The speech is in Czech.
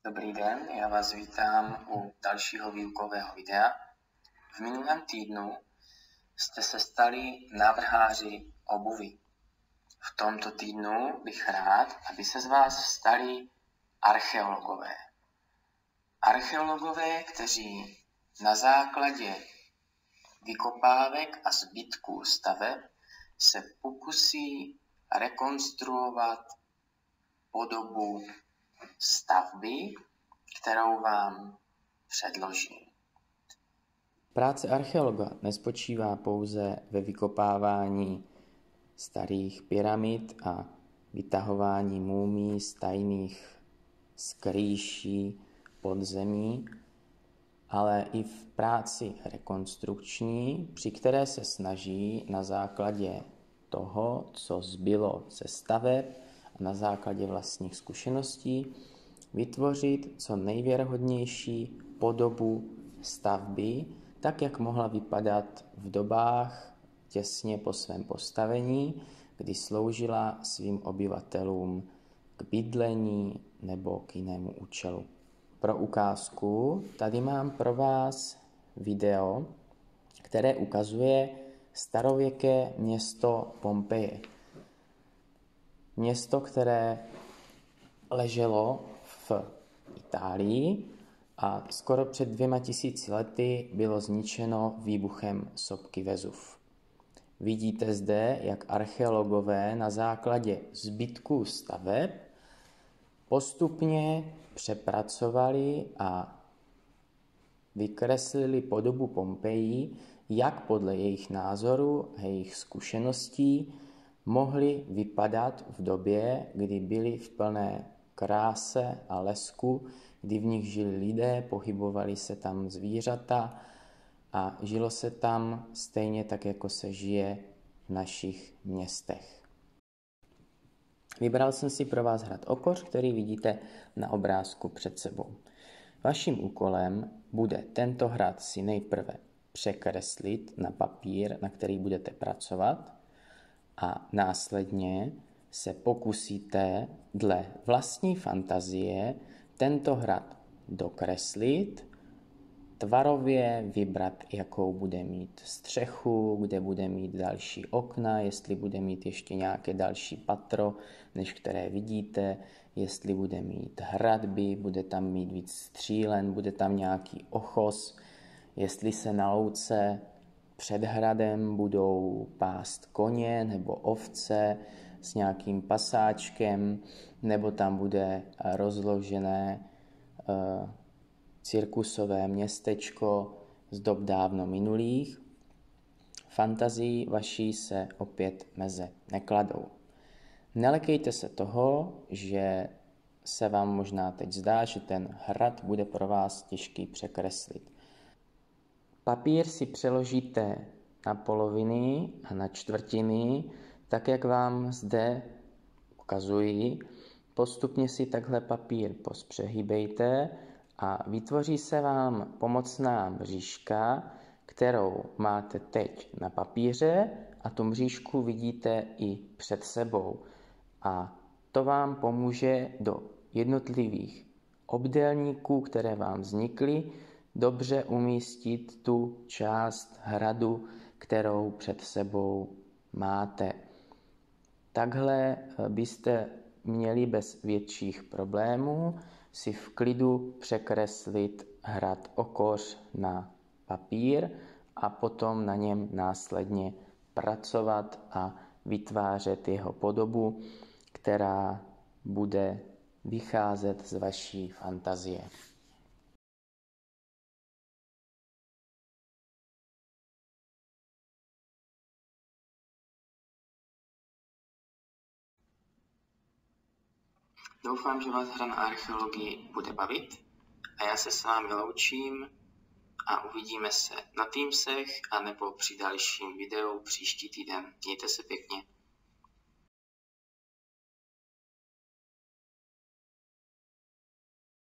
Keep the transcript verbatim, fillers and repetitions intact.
Dobrý den, já vás vítám u dalšího výukového videa. V minulém týdnu jste se stali návrháři obuvi. V tomto týdnu bych rád, aby se z vás stali archeologové. Archeologové, kteří na základě vykopávek a zbytků staveb se pokusí rekonstruovat podobu stavby, kterou vám předložím. Práce archeologa nespočívá pouze ve vykopávání starých pyramid a vytahování mumí z tajných skrýší podzemí, ale i v práci rekonstrukční, při které se snaží na základě toho, co zbylo ze staveb a na základě vlastních zkušeností vytvořit co nejvěrohodnější podobu stavby, tak jak mohla vypadat v dobách těsně po svém postavení, kdy sloužila svým obyvatelům k bydlení nebo k jinému účelu. Pro ukázku tady mám pro vás video, které ukazuje starověké město Pompeje. Město, které leželo v Itálii a skoro před dvěma tisíci lety bylo zničeno výbuchem sopky Vezuv. Vidíte zde, jak archeologové na základě zbytků staveb postupně přepracovali a vykreslili podobu Pompeji, jak podle jejich názoru a jejich zkušeností mohly vypadat v době, kdy byly v plné kráse a lesku, kdy v nich žili lidé, pohybovali se tam zvířata a žilo se tam stejně tak, jako se žije v našich městech. Vybral jsem si pro vás hrad Okoř, který vidíte na obrázku před sebou. Vaším úkolem bude tento hrad si nejprve překreslit na papír, na který budete pracovat, a následně se pokusíte dle vlastní fantazie tento hrad dokreslit, tvarově vybrat, jakou bude mít střechu, kde bude mít další okna, jestli bude mít ještě nějaké další patro, než které vidíte, jestli bude mít hradby, bude tam mít víc střílen, bude tam nějaký ochos, jestli se na louce před hradem budou pást koně nebo ovce s nějakým pasáčkem, nebo tam bude rozložené uh, cirkusové městečko z dob dávno minulých. Fantazii vaší se opět meze nekladou. Nelekejte se toho, že se vám možná teď zdá, že ten hrad bude pro vás těžký překreslit. Papír si přeložíte na poloviny a na čtvrtiny, tak jak vám zde ukazuji. Postupně si takhle papír pospřehýbejte a vytvoří se vám pomocná mřížka, kterou máte teď na papíře a tu mřížku vidíte i před sebou. A to vám pomůže do jednotlivých obdélníků, které vám vznikly, dobře umístit tu část hradu, kterou před sebou máte. Takhle byste měli bez větších problémů si v klidu překreslit hrad Okoř na papír a potom na něm následně pracovat a vytvářet jeho podobu, která bude vycházet z vaší fantazie. Doufám, že vás hra na archeologii bude bavit a já se s vámi loučím a uvidíme se na Teamsech a nebo při dalším videu příští týden. Mějte se pěkně.